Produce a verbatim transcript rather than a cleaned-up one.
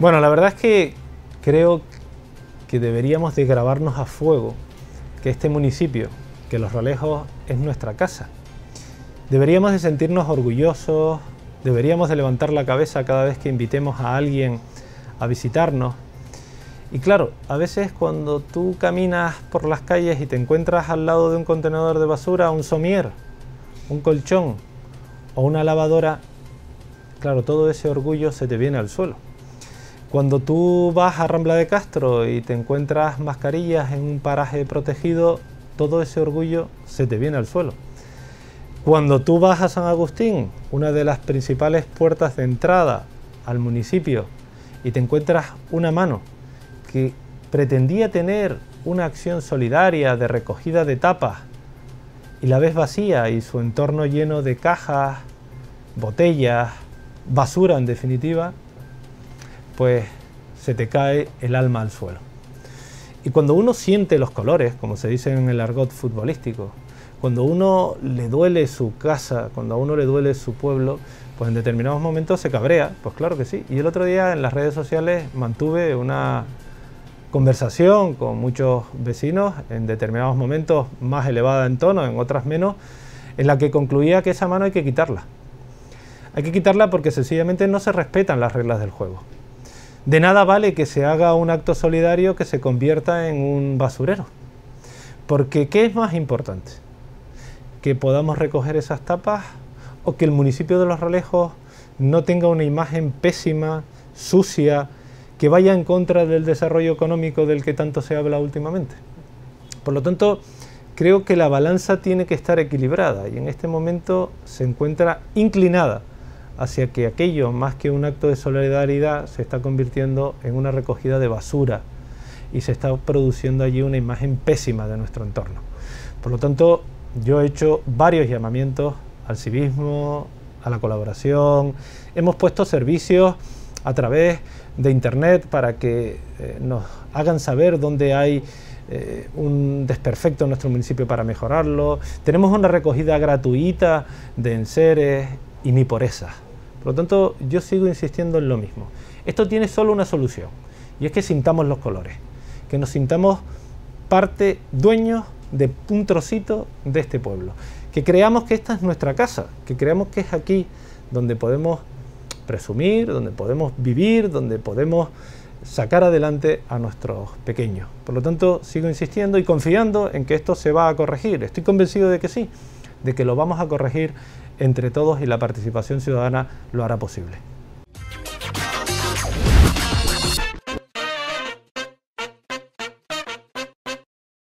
Bueno, la verdad es que creo que deberíamos de grabarnos a fuego que este municipio, que Los Realejos es nuestra casa. Deberíamos de sentirnos orgullosos, deberíamos de levantar la cabeza cada vez que invitemos a alguien a visitarnos. Y claro, a veces cuando tú caminas por las calles y te encuentras al lado de un contenedor de basura un somier, un colchón o una lavadora, claro, todo ese orgullo se te viene al suelo. Cuando tú vas a Rambla de Castro y te encuentras mascarillas en un paraje protegido, todo ese orgullo se te viene al suelo. Cuando tú vas a San Agustín, una de las principales puertas de entrada al municipio, y te encuentras una mano que pretendía tener una acción solidaria de recogida de tapas y la ves vacía y su entorno lleno de cajas, botellas, basura en definitiva, pues se te cae el alma al suelo. Y cuando uno siente los colores, como se dice en el argot futbolístico, cuando a uno le duele su casa, cuando a uno le duele su pueblo, pues en determinados momentos se cabrea, pues claro que sí. Y el otro día en las redes sociales mantuve una conversación con muchos vecinos, en determinados momentos más elevada en tono, en otras menos, en la que concluía que esa mano hay que quitarla. Hay que quitarla porque sencillamente no se respetan las reglas del juego. De nada vale que se haga un acto solidario que se convierta en un basurero. Porque ¿qué es más importante? ¿Que podamos recoger esas tapas o que el municipio de Los Realejos no tenga una imagen pésima, sucia, que vaya en contra del desarrollo económico del que tanto se habla últimamente? Por lo tanto, creo que la balanza tiene que estar equilibrada y en este momento se encuentra inclinada hacia que aquello, más que un acto de solidaridad, se está convirtiendo en una recogida de basura y se está produciendo allí una imagen pésima de nuestro entorno. Por lo tanto, yo he hecho varios llamamientos al civismo, a la colaboración, hemos puesto servicios a través de internet para que eh, nos hagan saber dónde hay eh, un desperfecto en nuestro municipio para mejorarlo, tenemos una recogida gratuita de enseres y ni por esas. Por lo tanto, yo sigo insistiendo en lo mismo. Esto tiene solo una solución, y es que sintamos los colores, que nos sintamos parte, dueños de un trocito de este pueblo, que creamos que esta es nuestra casa, que creamos que es aquí donde podemos presumir, donde podemos vivir, donde podemos sacar adelante a nuestros pequeños. Por lo tanto, sigo insistiendo y confiando en que esto se va a corregir. Estoy convencido de que sí, de que lo vamos a corregir entre todos y la participación ciudadana lo hará posible.